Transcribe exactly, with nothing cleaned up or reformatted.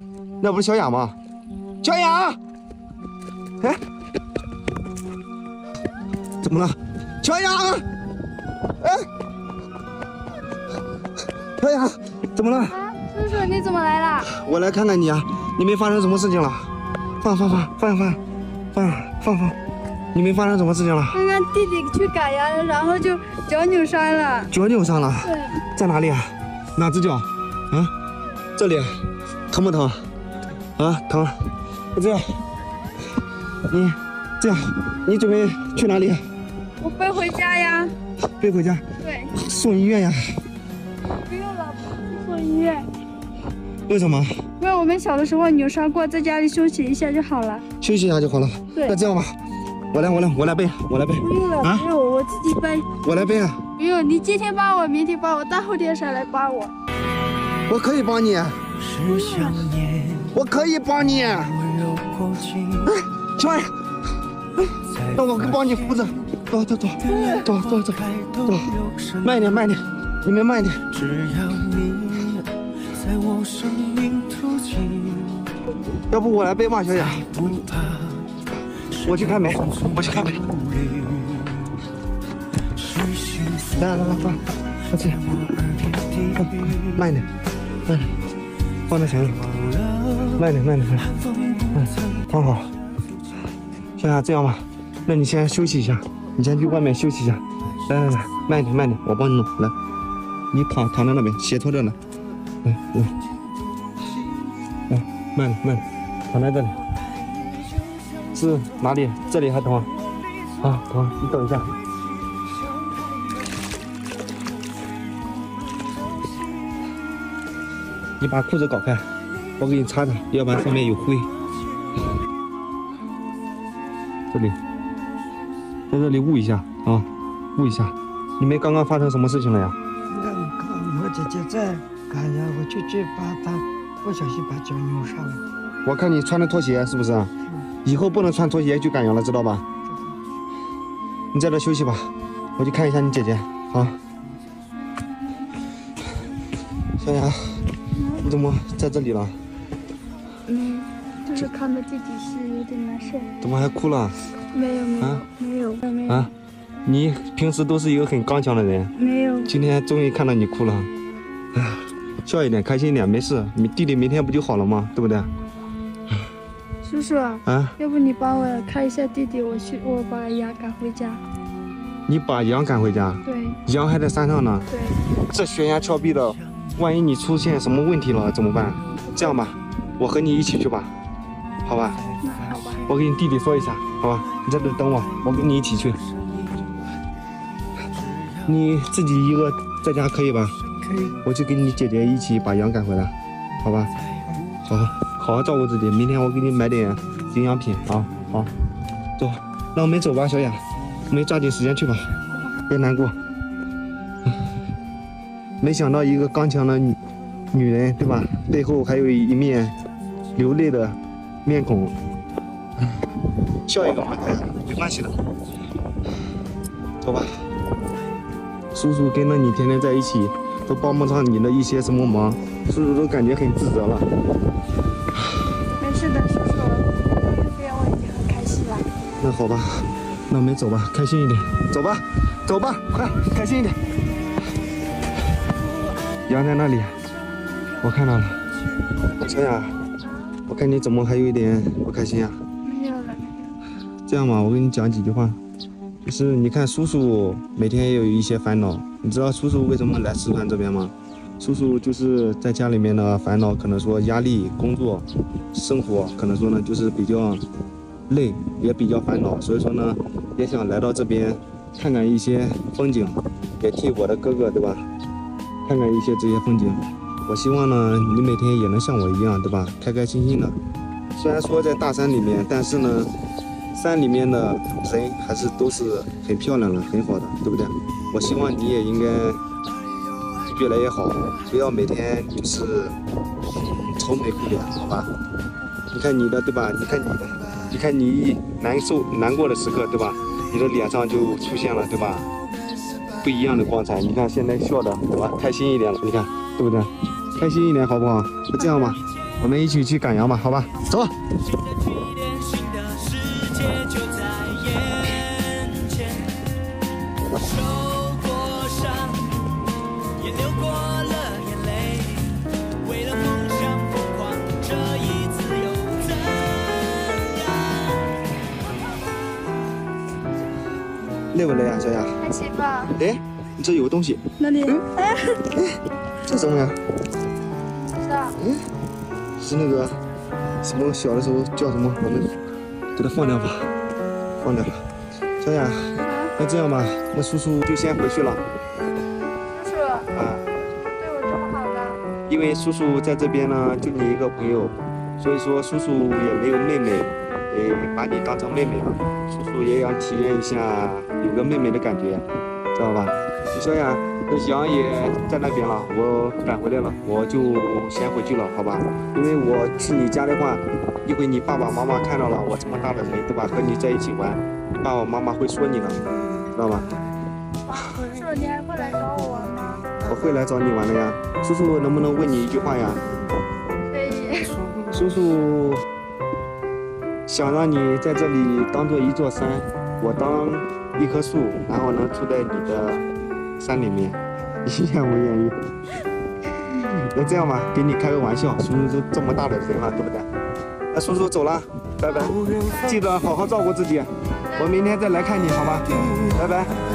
那不是小雅吗？小雅，哎，怎么了？小雅，哎，小雅，怎么了？ 啊，叔叔，你怎么来了？ 我来看看你啊，你没发生什么事情了？放放放放放放放放，你没发生什么事情了？ 刚刚弟弟去赶羊，然后就脚扭伤了。 脚扭伤了？ 对。 在哪里啊？哪只脚？啊？这里，疼不疼？啊，疼。这样，你这样，你准备去哪里？ 我背回家呀。 背回家？ 对。 送医院呀？ 不用了，不送医院。 为什么？ 因为我们小的时候扭伤过，在家里休息一下就好了。 休息一下就好了。 对。 那这样吧，我来，我来，我来背，我来背。 不用了，啊、不用，我自己背。 我来背啊。 不用，你今天帮我，明天帮我，大后天再来帮我。 我可以帮你。我可以帮你。哎，小雅，那我帮你扶着。走走走，走走走走，慢一点，慢一点，你们慢一点。要不我来背吧，小雅。我去开门，我去开门。来来来，放，放这，慢一点，慢一点，放在前面，慢一点，慢一点，慢一点，嗯，躺好。小雅，这样吧，那你先休息一下，你先去外面休息一下。来来来，慢一点，慢一点，我帮你弄。来，你躺躺在那边，斜托着呢。来来，来，慢点，慢点，躺在这里。是哪里？这里还疼啊？啊，疼！你等一下。你把裤子搞开，我给你擦擦，要不然上面有灰。这里，在这里捂一下啊，捂一下。你们刚刚发生什么事情了呀？ 我姐姐在赶羊，我就去把她不小心把脚扭伤了。 我看你穿的拖鞋是不是？嗯。以后不能穿拖鞋去赶羊了，知道吧？你在这休息吧，我去看一下你姐姐。好。小雅。你怎么在这里了？ 嗯，就是看着弟弟是有点难受。 怎么还哭了？ 没有没有、啊、没有没有啊！你平时都是一个很刚强的人， 没有。 今天终于看到你哭了，哎，笑一点，开心一点，没事。你弟弟明天不就好了吗？对不对？ 叔叔啊，啊要不你帮我看一下弟弟，我去我把羊赶回家。 你把羊赶回家？ 对。 羊还在山上呢。 对。这悬崖峭壁的。万一你出现什么问题了怎么办？这样吧，我和你一起去吧，好吧？ 那好吧。 我给你弟弟说一下，好吧？你在这等我，我跟你一起去。你自己一个在家可以吧？ 可以。 我就跟你姐姐一起把羊赶回来，好吧？好，好好照顾自己。明天我给你买点营养品啊。好，走，那我们走吧，小雅，我们抓紧时间去吧，别难过。没想到一个刚强的女女人，对吧？背后还有一面流泪的面孔，笑一个嘛，没关系的。走吧，叔叔跟着你天天在一起，都帮不上你的一些什么忙，叔叔都感觉很自责了。 没事的，叔叔，这样我已经很开心了。 那好吧，那我们走吧，开心一点。走吧，走吧，快，开心一点。羊在那里，我看到了。小雅，我看你怎么还有一点不开心啊？ 没有了。 这样吧，我跟你讲几句话，就是你看叔叔每天也有一些烦恼，你知道叔叔为什么来四川这边吗？叔叔就是在家里面的烦恼，可能说压力、工作、生活，可能说呢就是比较累，也比较烦恼，所以说呢也想来到这边看看一些风景，也替我的哥哥，对吧？看看一些这些风景，我希望呢，你每天也能像我一样，对吧？开开心心的。虽然说在大山里面，但是呢，山里面的人还是都是很漂亮的，很好的，对不对？我希望你也应该越来越好，不要每天就是愁眉苦脸，好吧？你看你的，对吧？你看你的，你看你一难受、难过的时刻，对吧？你的脸上就出现了，对吧？不一样的光彩，你看现在笑的，对吧？开心一点了，你看，对不对？开心一点好不好？就这样吧， 我们一起去赶羊吧，好吧？走。累不累啊，小雅？ 还行吧。 哎，你这有个东西。 哪里？哎， 这什么呀？ 是啊。 嗯，是那个什么小的时候叫什么？我们给它放掉吧，放掉吧。小雅，那这样吧，那叔叔就先回去了。 叔叔。啊。对我这么好的。 因为叔叔在这边呢，就你一个朋友，所以说叔叔也没有妹妹，诶，把你当成妹妹了。叔叔也想体验一下有个妹妹的感觉，知道吧？小雅，那羊也在那边了，我赶回来了，我就先回去了，好吧？因为我去你家的话，一会你爸爸妈妈看到了我这么大的人，对吧？和你在一起玩，爸爸妈妈会说你的，知道吧？ 叔叔，你还会来找我玩吗？ 我会来找你玩的呀。叔叔能不能问你一句话呀？ 可以。 叔叔想让你在这里当做一座山，我当一棵树，然后能住在你的山里面，你愿不愿意？那这样吧，给你开个玩笑，叔叔都这么大的人了，对不对？那叔叔走了，拜拜，记得好好照顾自己，我明天再来看你，好吧？拜拜。